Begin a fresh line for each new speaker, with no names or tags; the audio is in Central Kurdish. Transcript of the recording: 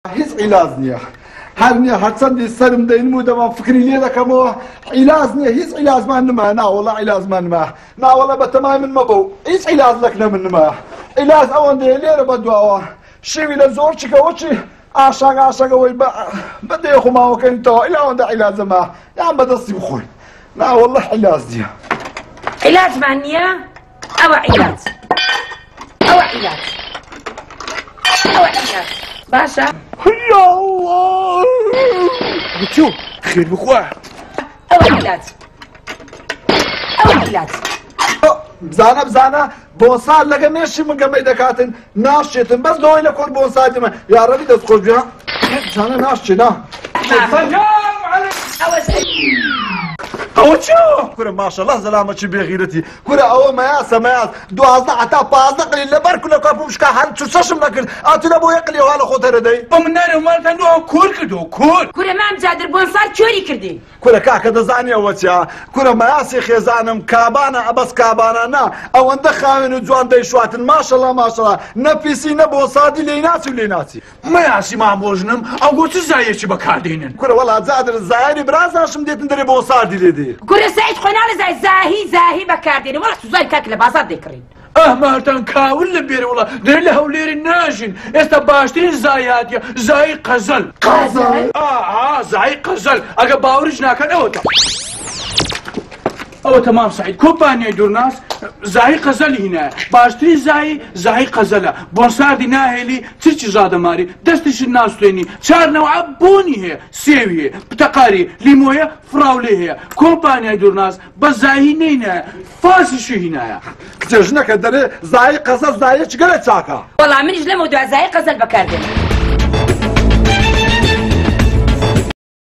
هیچ عیلاج نییە هەر نییە هەرچەندی سەرم دەینم و دەمام فکری لێ دەکەمەوە عیلاج نییە هیچ عیلاجمان نما ناوەڵا عیلاجمان نما ناوەڵە بە تەمای من مەبە و هیچ عیلاج لەک لە من نما عیلاج ئەوەندەیە لێرە بەدواوە شێوی لە زۆر چکەوە چی ئاشاگەوەی بەدەیە خۆماوەکەنیتەوە ئیلا ئەوەندە عیلاجەما یان بەدەستی بخۆین ناوەڵە عیلاج نییە
عیلاجمان نییە ئەوە عیلاج ئەوە عیلاج ئەوە عیلاج باشە
يا الله
بچوو خێر بخوا
ئەوە عیلاج ئەوە عیلاج
بزانە بۆسار لەگە مێشی من گەمەی دەکاتن ناشێتن بەس دۆی لە کۆر بۆسادمە یاڕەوی دەست خۆش بیا بزانە ناشێنا ئەوە چۆ کورە ماشەڵڵا زەلامەتی بێغیرەتی کورە ئەوە مەیاسە مەیاس 12 هەتا 15 قلی لەبەر کولە کاپم شکا هەر چوسەشم نەکرد ئاتونە بۆ یەقلی هەڵە خۆتەرە دەی
بە من نارێ ماڵتان دووە کۆر کردەوە کۆر
کورە مام جادر بۆنسار کۆری کردی
کورە کاکە دەزانی ئەوە چیا کورە مەیاسی خێزانم کابانە ئەبەس کابانە نا ئەوەندە خاوێن و جوان دەیشواتن ماشەڵڵا ماشەڵڵا نەپیسی نە بۆ سادی لێی ناچی و لێی ناچی
مەیاسی مامۆژنم ئەو بۆ چ زایەکی بەکاردێنن
کورە وەڵا جادر زایری برازاشم دێتن دەرێ بۆ سادی لێ دێ
کورە سعید خۆناڵە زاهی بەکاردێنێ وەڵا سوزای کاک لە بازار دەیکڕین
ئەهماتان کاول لە بێرە وڵا دەر لە هەولێری ناژین ئێستا باشترین زایاتیە زای قەزەل زای قەزەل ئەگە باوریش ناکەن ئەوەتە ئەوە تەمام سعید کۆمپانیای دوورناس زای قەزەلی هینایە باشترین زای قەزەلە بۆنساردی ناهێلی چرکی زادەماری دەستیشت ناستێنی چارنەوە بۆنی هەیە سێوی هەیە پتەقاری لیمۆیە فراولێ هەیە کۆمپانیای دوورناس بە زایی نینایە فاسیشی هینایە
کچێژنەکە دەرێ زای قەزەل زایەکی گەلە چاکە
وەڵام منیش لەمە دو زای قەزەل بەکاردێنێ